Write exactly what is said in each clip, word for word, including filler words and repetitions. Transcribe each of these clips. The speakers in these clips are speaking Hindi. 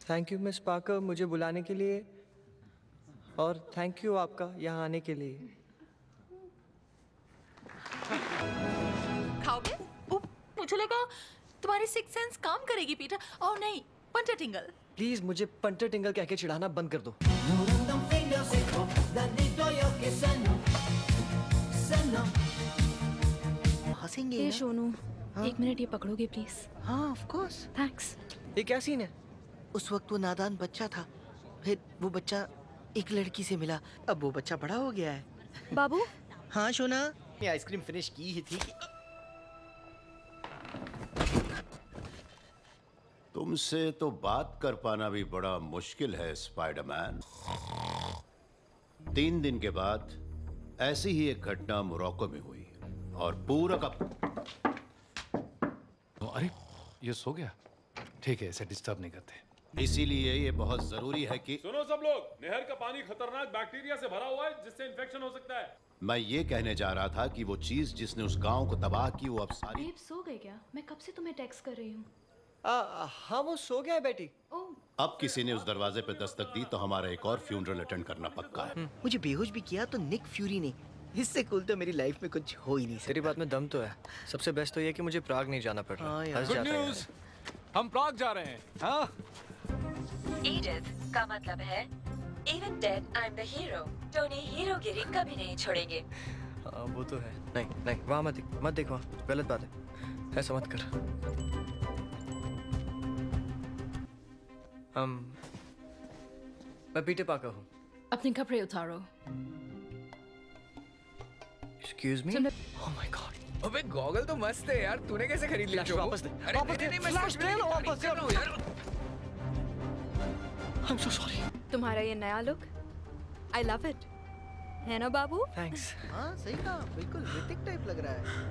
थैंक यू मिस पार्कर मुझे बुलाने के लिए, और थैंक यू आपका यहाँ आने के लिए। खाओगे? मुझे लगा तुम्हारी सिक्स सेंस काम करेगी पीटर। ओह नहीं, पंटर टिंगल। प्लीज मुझे पंटर टिंगल कह के चिढ़ाना बंद कर दो। हंसेंगे ये ना? सोनू, हाँ? एक मिनट ये पकड़ोगे प्लीज? हाँ ऑफ कोर्स। थैंक्स। ये क्या सीन है? उस वक्त वो नादान बच्चा था, फिर वो बच्चा एक लड़की से मिला, अब वो बच्चा बड़ा हो गया है। बाबू। हाँ सोना, मैं आइसक्रीम फिनिश की ही थी। तुमसे तो बात कर पाना भी बड़ा मुश्किल है स्पाइडरमैन। तीन दिन के बाद ऐसी ही एक घटना मोरक्को में हुई और पूरा का अरे ये सो गया? ठीक है, इसे डिस्टर्ब नहीं करते। इसीलिए ये बहुत जरूरी है कि सुनो सब लोग, नहर का पानी खतरनाक बैक्टीरिया से भरा हुआ है जिससे इन्फेक्शन हो सकता है। मैं ये कहने जा रहा था कि वो चीज जिसने उस गांव को तबाह की वो अब सारी। बेब सो गए क्या? मैं कब से तुम्हें टेक्स्ट कर रही हूँ। हाँ वो सो गया है बेटी। अब किसी ने उस दरवाजे पे दस्तक दी तो हमारा एक और फ्यूनरल अटेंड करना पक्का है। मुझे बेहोश भी किया तो निक फ्यूरी ने। इससे कूल तो मेरी लाइफ में कुछ हो ही नहीं सकता। तेरी बात में दम तो है। सबसे बेस्ट तो ये कि मुझे प्राग नहीं जाना पड़ रहा। हाँ, गुड न्यूज़, हम प्राग जा रहे हैं। हाँ? एडिथ का मतलब है even dead I'm the hero। Tony हीरोगिरी कभी नहीं छोड़ेंगे। हाँ वो तो है। नहीं नहीं वहाँ मत देख, मत देखो, गलत बात है, ऐसा मत कर। हम मैं पीटर पार्कर हूँ। अपने कपड़े उतारो। Excuse me? Oh my God! अबे गॉगल तो मस्त है यार, तूने कैसे खरीद लिया? वापस दे, वापस दे, फ्लैश दे लो वापस यार। I'm so sorry. तुम्हारा ये नया लुक, I love it, है ना बाबू? Thanks. हाँ सही कहा, बिल्कुल ऋतिक टाइप लग रहा है।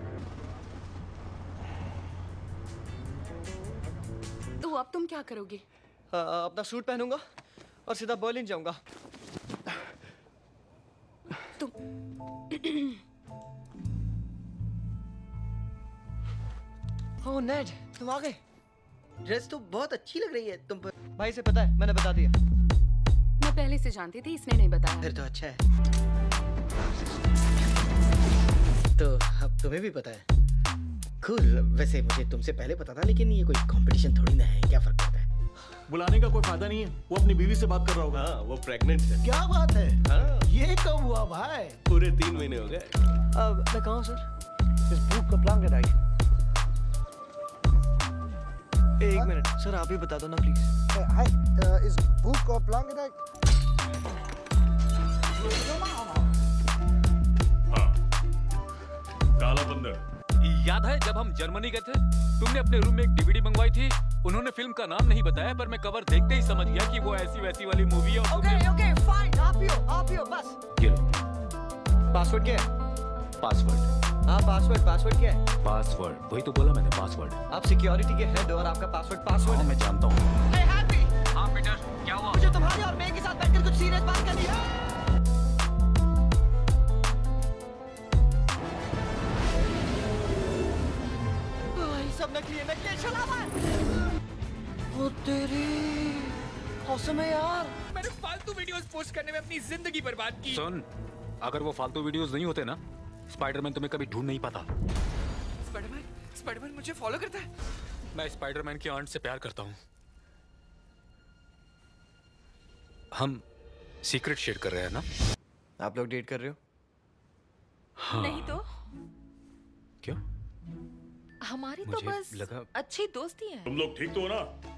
तो अब तुम क्या करोगे? आ, अपना सूट पहनूंगा और सीधा बर्लिन जाऊंगा। तुम ओह नेड, तुम आ गए। ड्रेस तो बहुत अच्छी लग रही है तुम पर। भाई से पता है, मैंने बता दिया। मैं पहले से जानती थी, इसने नहीं बताया। फिर तो अच्छा है। तो अब तुम्हें भी पता है। कूल। वैसे मुझे तुमसे पहले पता था, लेकिन ये कोई कंपटीशन थोड़ी ना है, क्या फर्क पड़ता है। बुलाने का कोई फायदा नहीं है, वो अपनी बीवी से बात कर रहा होगा। हाँ, वो प्रेग्नेंट है। क्या बात है? हाँ। ये कब हुआ भाई? पूरे तीन महीने हो गए। अब मैं कहाँ हूँ सर? इस बुक का प्लान कराई। एक मिनट सर, आप ही बता दो ना प्लीज। हाय, इस बुक का प्लान कराई। हाँ, काला बंदर। याद है जब हम जर्मनी गए थे, तुमने अपने रूम में एक डीवीडी मंगवाई थी। उन्होंने फिल्म का नाम नहीं बताया, पर मैं कवर देखते ही समझ गया कि वो ऐसी वैसी वाली मूवी है। ओके ओके फाइन, आप ही हो, आप ही हो बस। ये लो। पासवर्ड क्या है? पासवर्ड। हाँ पासवर्ड, पासवर्ड क्या है? पासवर्ड, वही तो बोला मैंने, पासवर्ड। आप सिक्योरिटी के हेड हो और आपका पासवर्ड पासवर्ड है। मैं जानता हूँ। Hey, happy? हाँ पीटर, क्या हुआ? मुझे तुम्हारे और मेरे के साथ बैठकर कुछ सीरियस बात करनी है। सब नकली है, नकली छलावा है। ओ तेरी औसम है यार। मैंने फालतू वीडियोस पोस्ट करने में अपनी जिंदगी बर्बाद की। सुन, अगर वो फालतू वीडियोस नहीं होते ना, स्पाइडरमैन तुम्हें कभी ढूंढ नहीं पाता। स्पाइडरमैन, स्पाइडरमैन मुझे फॉलो करता है। मैं स्पाइडरमैन की आंट से प्यार करता हूँ। हम सीक्रेट शेयर कर रहे हैं ना? आप लोग डेट कर रहे हो? हाँ। नहीं तो क्यों? हमारी तो बस लगा... अच्छी दोस्ती है। तुम लोग ठीक तो हो ना?